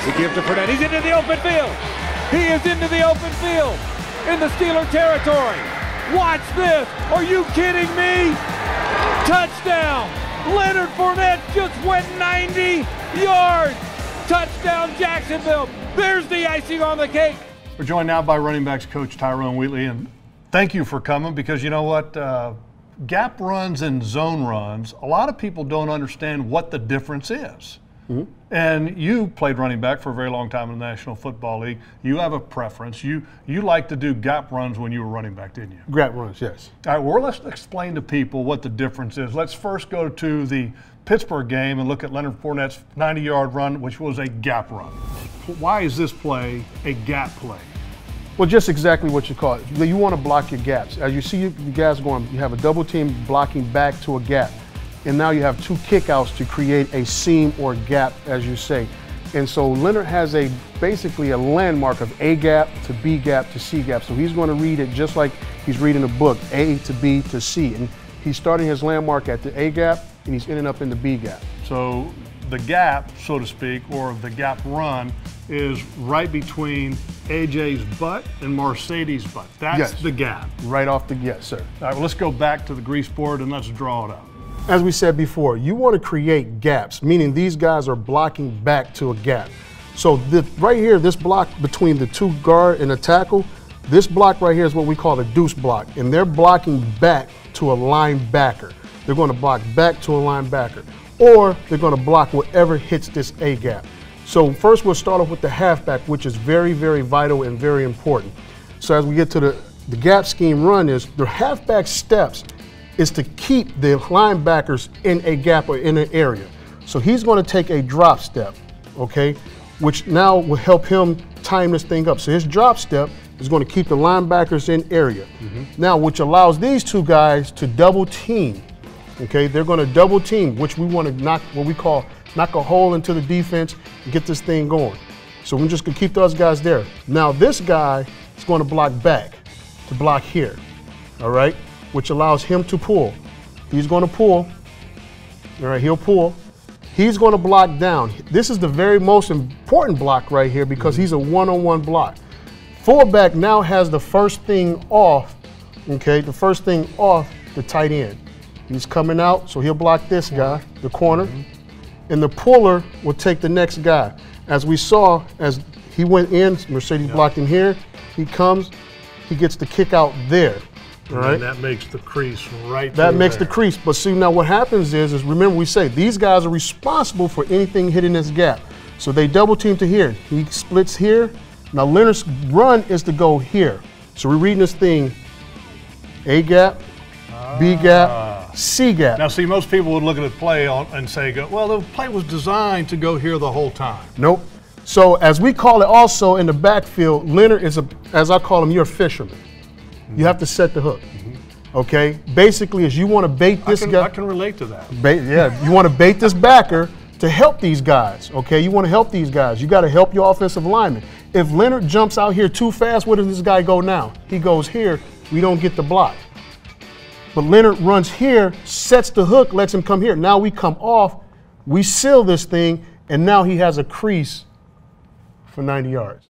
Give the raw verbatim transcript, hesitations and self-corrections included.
He gives to Fournette. He's into the open field. He is into the open field in the Steeler territory. Watch this. Are you kidding me? Touchdown. Leonard Fournette just went ninety yards. Touchdown, Jacksonville. There's the icing on the cake. We're joined now by running backs coach Tyrone Wheatley, and thank you for coming, because you know what? Uh, gap runs and zone runs, a lot of people don't understand what the difference is. Mm-hmm. And you played running back for a very long time in the National Football League. You have a preference. You you like to do gap runs when you were running back, didn't you? Gap runs, yes. All right, well, let's explain to people what the difference is. Let's first go to the Pittsburgh game and look at Leonard Fournette's ninety-yard run, which was a gap run. Why is this play a gap play? Well, just exactly what you call it. You want to block your gaps. As you see the guys going, you have a double team blocking back to a gap. And now you have two kickouts to create a seam or gap, as you say. And so Leonard has a basically a landmark of A gap to B gap to C gap. So he's going to read it just like he's reading a book, A to B to C. And he's starting his landmark at the A gap, and he's ending up in the B gap. So the gap, so to speak, or the gap run, is right between A J's butt and Mercedes' butt. That's yes. the gap. Right off the, yes, sir. All right, well, let's go back to the grease board and let's draw it up. As we said before, you want to create gaps, meaning these guys are blocking back to a gap. So the, right here, this block between the two guard and a tackle, this block right here is what we call a deuce block, and they're blocking back to a linebacker. They're going to block back to a linebacker, or they're going to block whatever hits this A gap. So first we'll start off with the halfback, which is very, very vital and very important. So as we get to the, the gap scheme run is the halfback steps is to keep the linebackers in a gap or in an area. So he's going to take a drop step, okay, which now will help him time this thing up. So his drop step is going to keep the linebackers in area. Mm-hmm. Now, which allows these two guys to double team, okay? They're going to double team, which we want to knock, what we call knock a hole into the defense and get this thing going. So we're just going to keep those guys there. Now, this guy is going to block back, to block here, all right? Which allows him to pull. He's going to pull. All right, he'll pull. He's going to block down. This is the very most important block right here because mm-hmm. he's a one-on-one block. Fullback now has the first thing off, okay, the first thing off the tight end. He's coming out, so he'll block this guy, the corner, mm-hmm. and the puller will take the next guy. As we saw, as he went in, Mercedes yep. blocked him here, he comes, he gets the kick out there. And right. that makes the crease right That makes there. the crease. But see, now what happens is, is remember we say these guys are responsible for anything hitting this gap. So they double team to here. He splits here. Now Leonard's run is to go here. So we're reading this thing, A gap, ah. B gap, C gap. Now see, most people would look at a play on, and say, well, the play was designed to go here the whole time. Nope. So as we call it also in the backfield, Leonard is, a, as I call him, you're a fisherman. You have to set the hook, mm-hmm. okay? Basically, is you want to bait this I can, guy. I can relate to that. Bait, yeah, you want to bait this backer to help these guys, okay? You want to help these guys. You got to help your offensive lineman. If Leonard jumps out here too fast, where does this guy go now? He goes here. We don't get the block. But Leonard runs here, sets the hook, lets him come here. Now we come off, we seal this thing, and now he has a crease for ninety yards.